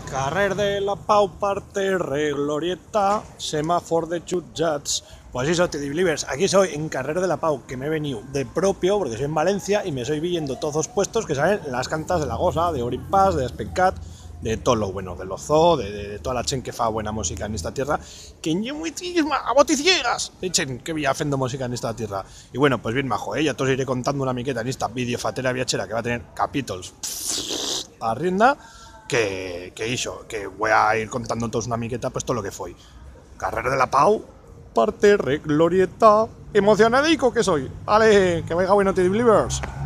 Carrer de la Pau, parterre, glorieta, semáforo de jutjats. Pues eso, Teddy Believers, aquí soy en Carrer de la Pau, que me he venido de propio, porque soy en Valencia, y me estoy viendo todos los puestos que salen las cantas de la Gosa, de Orimpas, de Aspencat, de todo lo bueno, de los zoo, de toda la chen que fa buena música en esta tierra, que en muitísima a boticiegas, de chen que vía haciendo música en esta tierra. Y bueno, pues bien majo, ya te os iré contando una miqueta en esta videofatera viachera que va a tener capítulos a rienda, que hizo, que voy a ir contando todos una miqueta, pues todo lo que fue. Carrera de la Pau, parterre, glorieta, emocionadico que soy. Ale, que vaya bueno, Teddy Believers.